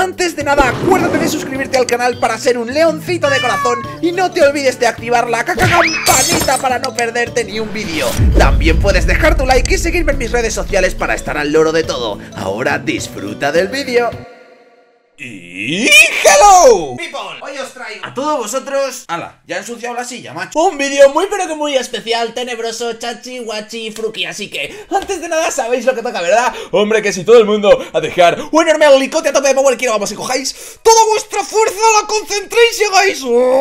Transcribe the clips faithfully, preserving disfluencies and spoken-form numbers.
Antes de nada, acuérdate de suscribirte al canal para ser un leoncito de corazón y no te olvides de activar la caca campanita para no perderte ni un vídeo. También puedes dejar tu like y seguirme en mis redes sociales para estar al loro de todo. Ahora disfruta del vídeo. Y hello people, hoy os traigo a todos vosotros. Ala, ya he ensuciado la silla, macho. Un vídeo muy pero que muy especial, tenebroso, chachi, guachi, fruki. Así que, antes de nada, sabéis lo que toca, ¿verdad? Hombre, que si todo el mundo a dejar un enorme alicote a tope de power, quiero vamos y cojáis toda vuestra fuerza, la concentréis y hagáis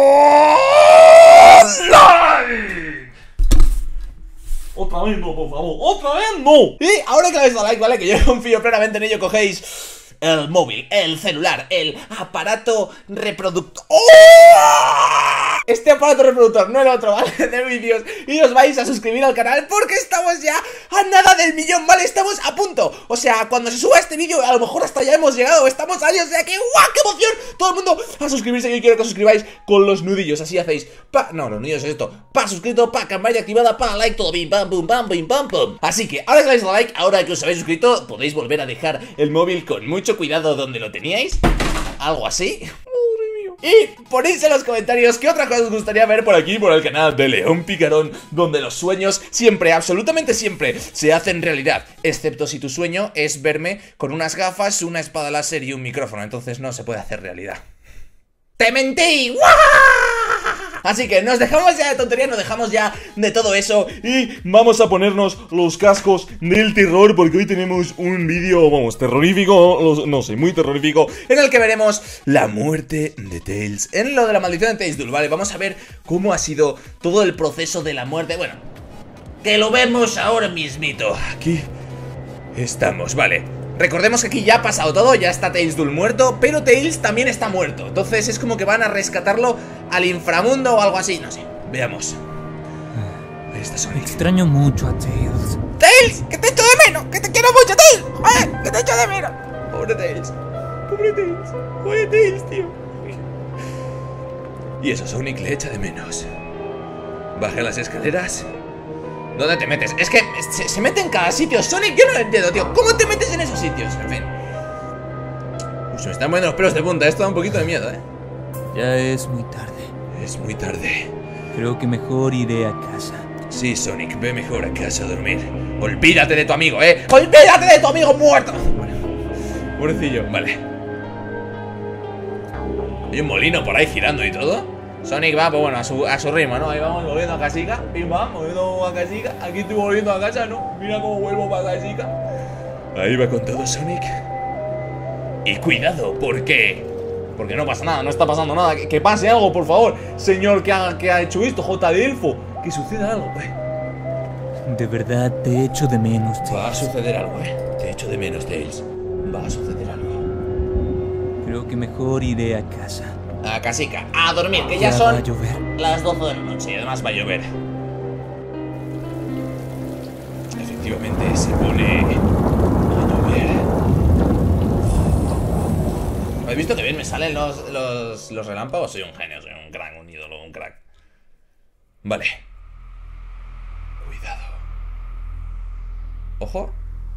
like. Otra vez no, por favor, otra vez no. Y ahora que le habéis dado like, ¿vale? Que yo confío plenamente en ello, cogéis el móvil, el celular, el aparato reproductor. ¡Oh! Este aparato reproductor, no el otro, ¿vale? De vídeos. Y os vais a suscribir al canal porque estamos ya a nada del millón, ¿vale? Estamos a punto. O sea, cuando se suba este vídeo, a lo mejor hasta ya hemos llegado. Estamos ahí, o sea que ¡guau! ¡Qué emoción! Todo el mundo a suscribirse. Yo quiero que os suscribáis con los nudillos. Así hacéis. Pa, no, los nudillos es esto. Pa, suscrito, pa, campana activada, pa, like, todo bim, pam, pum, pam, pim, pam, pum. Así que ahora que le habéis dado like, ahora que os habéis suscrito, podéis volver a dejar el móvil con mucho cuidado donde lo teníais. Algo así. Y ponéis en los comentarios qué otra cosa os gustaría ver por aquí, por el canal de León Picarón, donde los sueños siempre, absolutamente siempre, se hacen realidad. Excepto si tu sueño es verme con unas gafas, una espada láser y un micrófono. Entonces no se puede hacer realidad. ¡Te mentí! ¡Guau! Así que nos dejamos ya de tonterías, nos dejamos ya de todo eso y vamos a ponernos los cascos del terror, porque hoy tenemos un vídeo, vamos, terrorífico, no sé, muy terrorífico, en el que veremos la muerte de Tails, en lo de la maldición de Tails, ¿vale? Vamos a ver cómo ha sido todo el proceso de la muerte, bueno, que lo vemos ahora mismito. Aquí estamos, vale. Recordemos que aquí ya ha pasado todo, ya está Tails Dull muerto, pero Tails también está muerto. Entonces es como que van a rescatarlo al inframundo o algo así, no sé, veamos. Ahí está Sonic. Extraño mucho a Tails. ¡Tails! ¡Que te echo de menos! ¡Que te quiero mucho, Tails! ¡Eh! ¡Que te echo de menos! Pobre Tails, pobre Tails, pobre Tails, tío. Y eso, Sonic le echa de menos. Baja las escaleras. ¿Dónde te metes? Es que se, se mete en cada sitio. Sonic, yo no lo entiendo, tío. ¿Cómo te metes en esos sitios? En fin. Uy, se me están poniendo los pelos de punta. Esto da un poquito de miedo, ¿eh? Ya es muy tarde. Es muy tarde. Creo que mejor iré a casa. Sí, Sonic, ve mejor a casa a dormir. Olvídate de tu amigo, ¿eh? ¡Olvídate de tu amigo muerto! Bueno, pobrecillo, vale. Hay un molino por ahí girando y todo. Sonic va, pues bueno, a su, a su ritmo, ¿no? Ahí vamos volviendo a casica. Pim pam, volviendo a casica. Aquí estoy volviendo a casa, ¿no? Mira cómo vuelvo para casica. Ahí va con todo Sonic. Y cuidado, ¿por qué? Porque no pasa nada, no está pasando nada. Que, que pase algo, por favor. Señor, que ha, que ha hecho esto, J de Elfo. Que suceda algo, eh. De verdad te echo de menos, Tails. Va a suceder algo, eh. Te echo de menos, Tails. Va a suceder algo. Creo que mejor iré a casa. A casica, a dormir, que ya, ya son va a llover. Las doce de la noche y además va a llover. Efectivamente se pone a llover. ¿Habéis visto que bien me salen los, los, los relámpagos? Soy un genio, soy un crack, un ídolo, un crack. Vale. Cuidado. Ojo.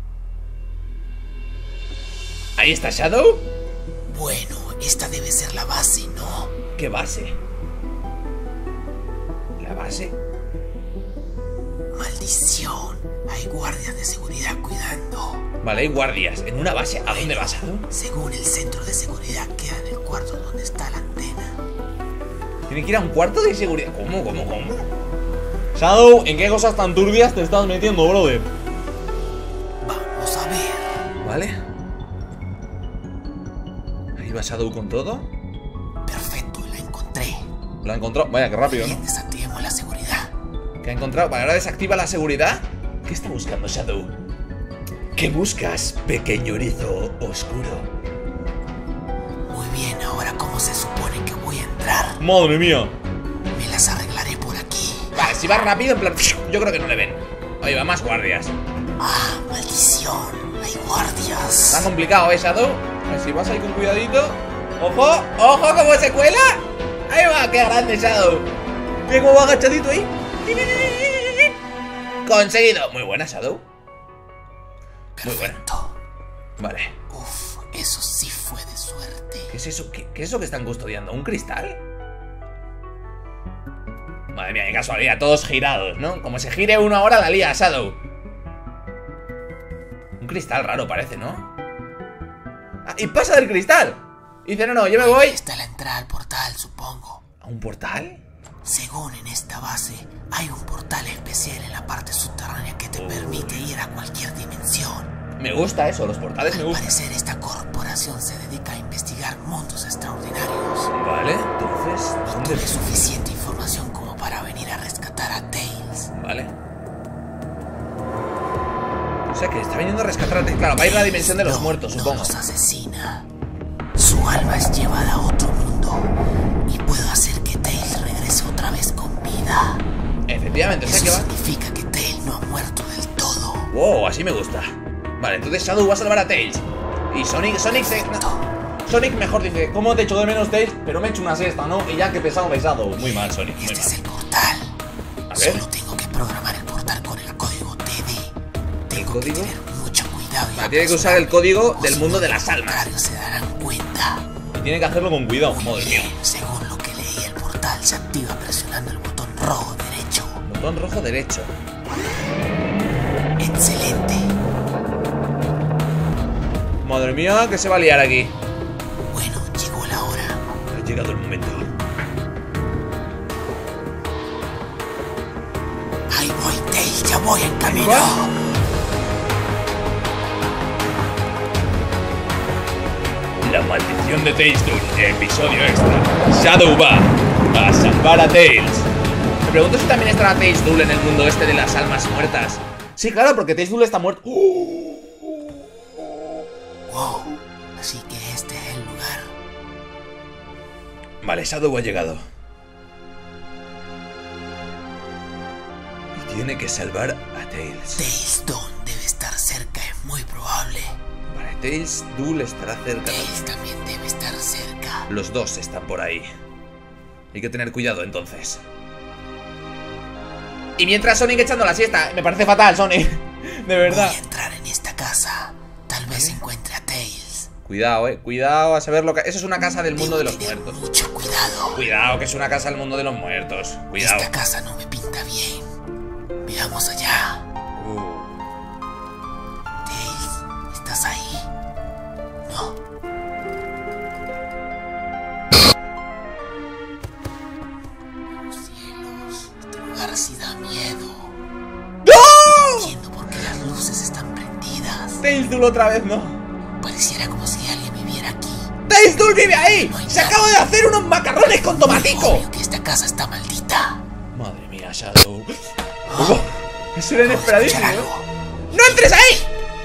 Ahí está Shadow. Bueno, esta debe ser la base, ¿no? ¿Qué base? ¿La base? Maldición. Hay guardias de seguridad cuidando. Vale, hay guardias. ¿En una base? ¿A dónde vas, Shadow? Según el centro de seguridad, queda en el cuarto donde está la antena. ¿Tiene que ir a un cuarto de seguridad? ¿Cómo, cómo, cómo? Shadow, ¿en qué cosas tan turbias te estás metiendo, brother? Vamos a ver. Vale. ¿Va Shadow con todo? Perfecto, la encontré. Lo ha encontrado. Vaya, qué rápido, Bien, ¿no? desactivemos la seguridad. ¿Qué ha encontrado? Vale, ahora desactiva la seguridad. ¿Qué está buscando Shadow? ¿Qué buscas, pequeño erizo oscuro? Muy bien, ahora ¿cómo se supone que voy a entrar? ¡Madre mía! Me las arreglaré por aquí. Vale, si va rápido, en plan, yo creo que no le ven. Oye, va más guardias. Ah, maldición. Hay guardias. Está complicado, ¿eh, Shadow? A ver si vas ahí con cuidadito. ¡Ojo! ¡Ojo! ¿Cómo se cuela? ¡Ahí va! ¡Qué grande, Shadow! Mira cómo va agachadito ahí. ¡Conseguido! Muy buena, Shadow. Muy buena. Perfecto. Vale. Uf, eso sí fue de suerte. ¿Qué es eso? ¿Qué, qué es eso que están custodiando? ¿Un cristal? Madre mía, qué casualidad, todos girados, ¿no? Como se gire uno ahora la lía Shadow. Un cristal raro parece, ¿no? Ah, y pasa del cristal. Y dice, no, no, yo me voy. Está la entrada al portal, supongo. ¿A un portal? Según en esta base, hay un portal especial en la parte subterránea que te permite ir a cualquier dimensión. Me gusta eso, los portales me Al gustan. parecer, esta corporación se dedica a investigar mundos extraordinarios. Vale, entonces, Y ¿dónde? tuve suficiente información como para venir a rescatar a Tails. Vale. O sea que está viniendo a rescatar a... Claro, va a ir a la dimensión de los No, muertos, no supongo. nos asesina. Su alma es llevada a otro mundo y puedo hacer que Tails regrese otra vez con vida. Efectivamente, o sea Eso que va... significa que Tails no ha muerto del todo. Wow, así me gusta. Vale, entonces Shadow va a salvar a Tails. Y Sonic, Sonic se... Sonic mejor dice, ¿cómo te echo de menos, Tails? Pero me echo una siesta, ¿no? Y ya que pesado, pesado. Muy mal, Sonic, muy Este es mal. el portal. A ver. Solo tengo que programar el portal con el código T D. Tengo que código? tener mucho cuidado. y Vale, tiene que usar el código o del si mundo no, de los las almas. contrarios se darán cuenta. Y tiene que hacerlo con cuidado, Muy madre bien, mía. según lo que leí, el portal se activa presionando el botón rojo derecho. Botón rojo derecho. Excelente. Madre mía, que se va a liar aquí. Bueno, llegó la hora. Ha llegado el momento. Ahí voy, Tails, ya voy en camino. va? La maldición de Tails Duel, episodio extra. Shadow va a salvar a Tails. Me pregunto si también estará Tails Duel en el mundo este de las almas muertas. Sí, claro, porque Tails Duel está muerto. ¡Uh! Wow, así que este es el lugar. Vale, Shadow ha llegado. Y tiene que salvar a Tails. Tails Dawn debe estar cerca, es muy probable. Vale, Tails Duel estará cerca. Tails también debe estar cerca. Los dos están por ahí. Hay que tener cuidado entonces. Y mientras Sonic echando la siesta. Me parece fatal, Sonic. De verdad. Voy a entrar en esta casa. Tal vez encuentre a Tails. Cuidado, eh. Cuidado a saber lo que... Eso es una casa del mundo de Debo los tener muertos. mucho cuidado. Cuidado, que es una casa del mundo de los muertos. Cuidado. Esta casa no me pinta bien. Veamos allá. Uh. Tails, ¿estás ahí? No. Los cielos, este lugar sí da miedo. ¡No! Entiendo por qué las luces están prendidas. Tails Duel otra vez, ¿no? Pareciera como si alguien viviera aquí. ¡Tails Duel vive ahí! No hay ¡Se nada. acaba de hacer unos macarrones con tomatico! Obvio que esta casa está maldita. Madre mía, Shadow. Oh, eso era Puedo inesperadísimo, escuchar ¿eh? algo. ¡No entres ahí!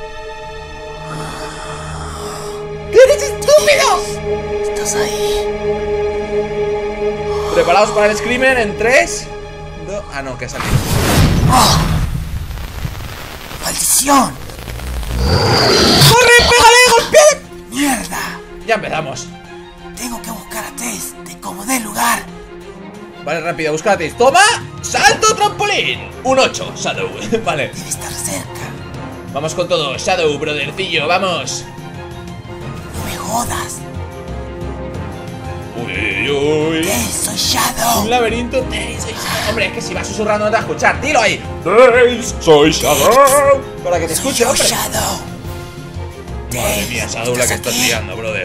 ¿Qué eres estúpido? ¿Estás ahí? Preparaos para el screamer en tres. dos... Ah, no, que ha salido. ¡Oh! ¡Maldición! ¡Corre, pégale, golpea! ¡Mierda! Ya empezamos. Tengo que buscar a Tails de como dé lugar. Vale, rápido, búscate. ¡Toma! ¡Salto trampolín! Un ocho, Shadow. Vale, Debe estar cerca. vamos con todo. Shadow, brothercillo, vamos. No me jodas. Uy, uy. Tails, soy Shadow. Un laberinto. Tails, soy Shadow. Hombre, es que si vas susurrando no te vas a escuchar. Dilo ahí. Tails, soy Shadow. Para que te Soy escuche, yo, hombre. Shadow. Madre mía, Shadow, la que estás aquí? liando, brother.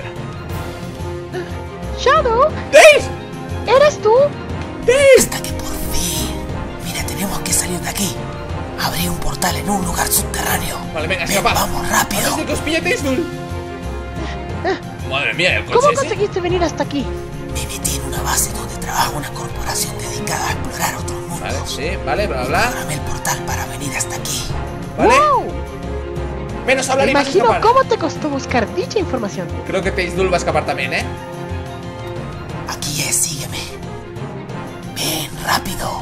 Shadow, ¡Tails! ¿eres tú? Hasta que por fin. Mira, tenemos que salir de aquí. Abrí un portal en un lugar subterráneo. Vale, venga, Ven, escapa. vamos rápido. Antes de que os pille Tails Duel. Madre mía, el ¿Cómo coche ese. conseguiste venir hasta aquí? Me metí en una base donde trabaja una corporación dedicada a explorar otros mundos. Vale, sí, vale, bla, bla. Programé el portal para venir hasta aquí. Vale. ¡Wow! Menos Me hablar y más imagino escapar. cómo te costó buscar dicha información. Creo que Tails Duel va a escapar también, ¿eh? Aquí es, sígueme. Ven, rápido.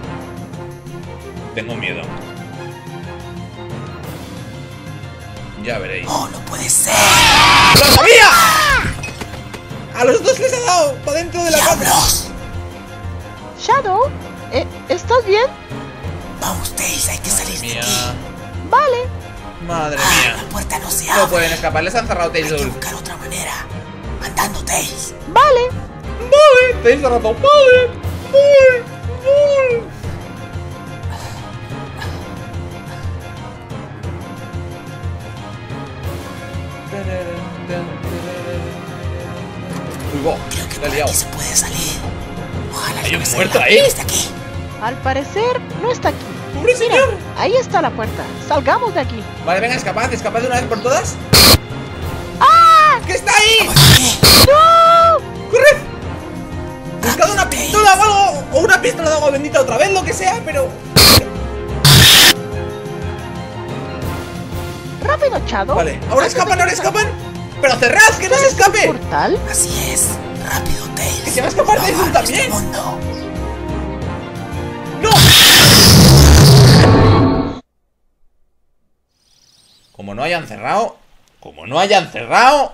Tengo miedo. Ya veréis. Oh, no puede ser. ¡Lo sabía! A los dos les ha dado por dentro de la casa. ¡Diablos! Shadow, ¿eh, ¿estás bien? Vamos, Tails, hay que Madre salir de mía. aquí. Vale. Madre Ah, mía. la puerta no se No abre. pueden escapar, les han cerrado Tails Hay que Duel. buscar otra manera. Anda, intentando, Tails. Vale. Vale, Tails de ratón. Vale, vale, vale. Uy, wow, Creo que la he por liado. aquí se puede salir. Ojalá ¿Hay que un me salga muerto la ahí? Tails de aquí. Al parecer no está aquí. ¡Pobre señor! Ahí está la puerta. Salgamos de aquí. Vale, venga, escapad, escapad de una vez por todas. ¡Ah! ¿Qué está ahí? ¿Qué? ¡No! ¡Corred! Buscad Rápido, una Tails. pistola o algo, o una pistola de agua bendita otra vez, lo que sea, pero... Rápido, Shadow. Vale, ahora Antes de escapan, que ahora nos escapan. Pero cerrad, que no se escape. ¿Portal? Así es. Rápido, Tails. Que se va a escapar No Tails abandones también. este mundo. ¡No! Como no hayan cerrado, como no hayan cerrado.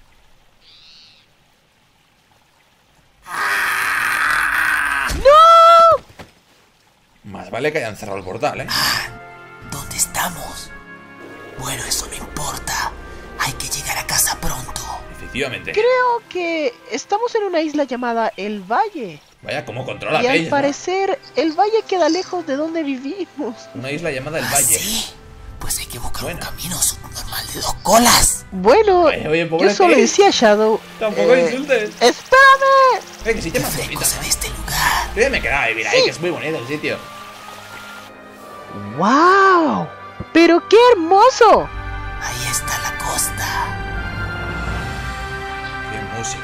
¡No! Más vale que hayan cerrado el portal, ¿eh? ¿Dónde estamos? Bueno, eso no importa. Hay que llegar a casa pronto. Efectivamente. Creo que estamos en una isla llamada El Valle. Vaya, cómo controla Y al Tails, ¿no? parecer, el valle queda lejos de donde vivimos. Una isla llamada El ¿Ah, Valle. sí? Pues hay que buscar Bueno. un camino subnormal de dos colas. Bueno, Oye, oye, pobre yo solo Tails. decía Shadow. Tampoco eh, insultes. ¡Espérame! Eh, que sí te Qué más fresco bonito. se ve este lugar. Yo ya me quedaba a vivir ahí, Sí. que es muy bonito el sitio. ¡Wow! ¡Pero qué hermoso! Ahí está la costa. ¡Qué música!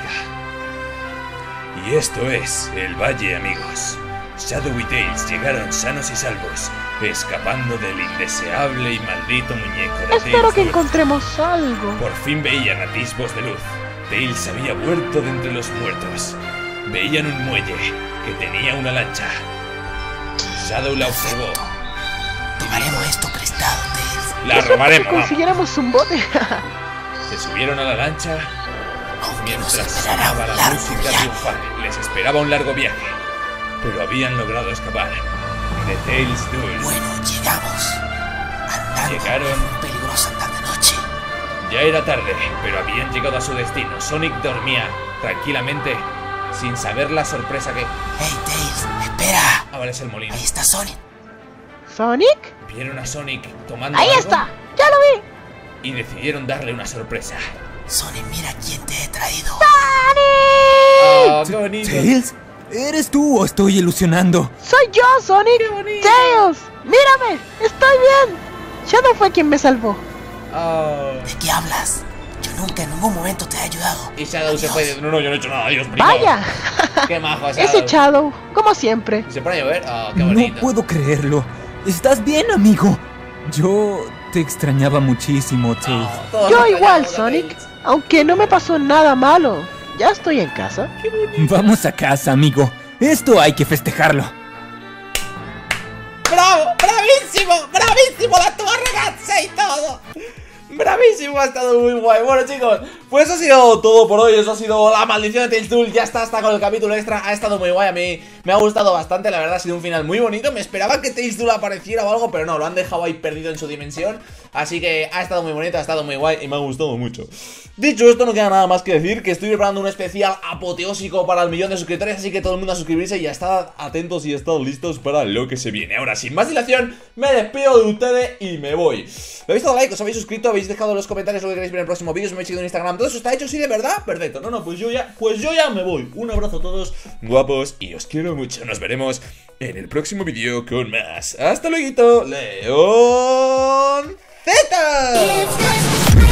Y esto es El Valle, amigos. Shadow y Tails llegaron sanos y salvos, escapando del indeseable y maldito muñeco de Espero Tails que Duel. encontremos algo. Por fin veían atisbos de luz. Tails había vuelto de entre los muertos. Veían un muelle que tenía una lancha. Shadow la observó. Tomaremos esto prestado, Tails. La Si robaremos. vamos. consiguiéramos un bote. Se subieron a la lancha. Aunque nos Mientras esperará sonaba un la largo música viaje. triunfal, les esperaba un largo viaje. Pero habían logrado escapar de Tails Duel. Bueno, llegamos. Andando Llegaron. en un peligroso tarde-noche. Ya era tarde, pero habían llegado a su destino. Sonic dormía tranquilamente, sin saber la sorpresa que... Hey, Tails, espera. Ah, vale, es el molino. Ahí está Sonic. ¿Sonic? Vieron a Sonic tomando ¡Ahí algo está! ¡Ya lo vi! y decidieron darle una sorpresa. Sonic, mira quién te he traído. ¡Oh, qué bonito! ¿Tails? ¿Eres tú o estoy ilusionando? ¡Soy yo, Sonic! ¡Tails! ¡Mírame! ¡Estoy bien! Shadow fue quien me salvó. Oh. ¿De qué hablas? Yo nunca en ningún momento te he ayudado. Y Shadow se Adiós. fue y dice, no, no, yo no he hecho nada, Dios, brincado. ¡Vaya! ¡Qué majo, Shadow! Ese Shadow, como siempre. ¿Se pone a llover? ¡Oh, qué No bonito! puedo creerlo. ¿Estás bien, amigo? Yo te extrañaba muchísimo, Tails. Oh, todos Yo nos igual, extrañamos a Sonic. Tails. Aunque no me pasó nada malo. Ya estoy en casa. Vamos a casa, amigo. Esto hay que festejarlo. ¡Bravo! ¡Bravísimo! ¡Bravísimo la tuya, ragazzi y todo! ¡Bravísimo! Ha estado muy guay. Bueno, chicos, pues eso ha sido todo por hoy. Eso ha sido la maldición de Tails Duel. Ya está, hasta con el capítulo extra. Ha estado muy guay. A mí me ha gustado bastante. La verdad, ha sido un final muy bonito. Me esperaba que Tails Duel apareciera o algo, pero no, lo han dejado ahí perdido en su dimensión. Así que ha estado muy bonito, ha estado muy guay y me ha gustado mucho. Dicho esto, no queda nada más que decir que estoy preparando un especial apoteósico para el millón de suscriptores. Así que todo el mundo a suscribirse y a estar atentos y estad listos para lo que se viene. Ahora, sin más dilación, me despido de ustedes y me voy. ¿Lo habéis dado like? ¿Os habéis suscrito? ¿Habéis dejado en los comentarios lo que queréis ver en el próximo vídeo? ¿Me habéis seguido en Instagram? ¿Todo eso está hecho? ¿Sí, de verdad? Perfecto. No, no, pues yo ya, pues yo ya me voy. Un abrazo a todos, guapos, y os quiero mucho. Nos veremos en el próximo vídeo con más. Hasta luego, León Z.